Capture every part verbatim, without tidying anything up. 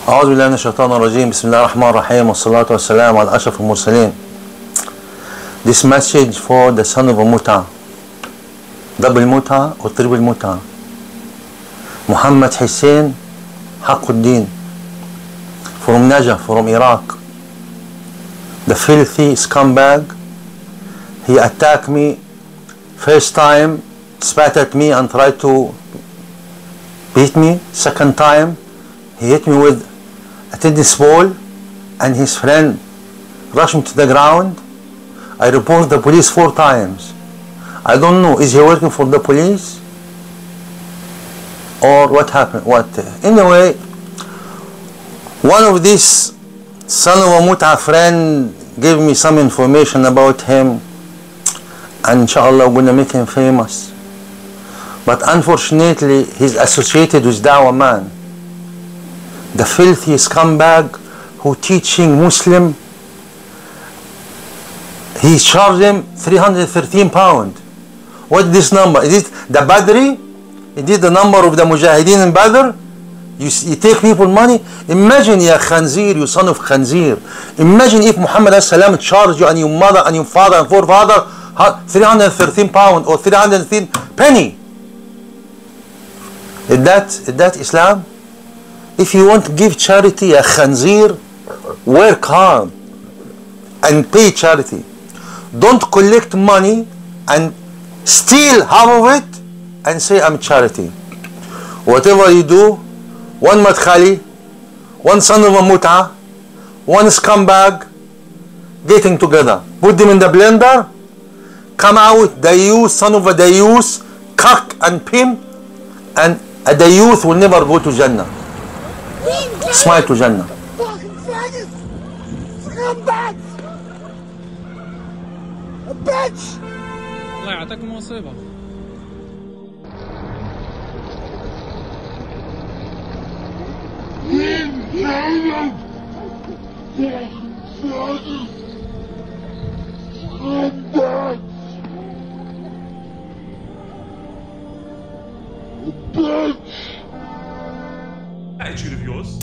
أعوذ بالله من الشيطان الرجيم. بسم الله الرحمن الرحيم والصلاة والسلام على أشرف المرسلين. This message for the son of a muta, double muta or triple muta, Muhammad Hussein Haquddin from Najaf, from Iraq. The filthy scumbag. He attacked me first time, spat at me and tried to beat me. Second time he hit me with a tennis ball and his friend rushed me to the ground. I reported the police four times. I don't know, is he working for the police or what happened? What? Anyway, one of these son of a muta friend gave me some information about him, and inshallah we're gonna make him famous. But unfortunately he's associated with Dawah man, the filthy scumbag who teaching Muslim. He charged him three hundred thirteen pounds. What is this number? Is it the Badri? Is it the number of the Mujahideen in Badr? You, you take people money? Imagine, ya Khanzir, you son of Khanzir. Imagine if Muhammad as-salam charged you and your mother and your father and forefather three hundred thirteen pounds or three hundred thirteen penny. Is that, is that Islam? If you want to give charity, ya Khanzir, work hard and pay charity. Don't collect money and steal half of it and say I'm charity. Whatever you do, one madkhali, one son of a muta, one scumbag getting together. Put them in the blender, come out dayus, son of a dayus, cock and pimp, and a dayuth will never go to Jannah. Smile to Jannah. Fucking faggots! Scumbags! A bitch! الله يعطيكم مصيبة. Attitude of yours.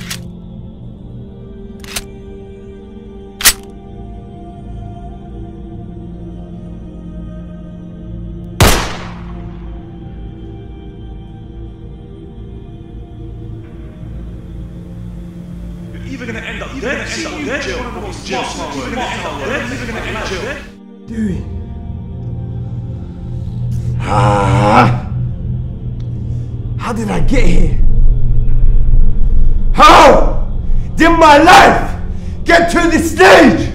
You're either gonna end up dead, end up dead, jail, jail, you're gonna end up dead, you're gonna end up dead. Doing. Ah. How did I get here? How did my life get to this stage?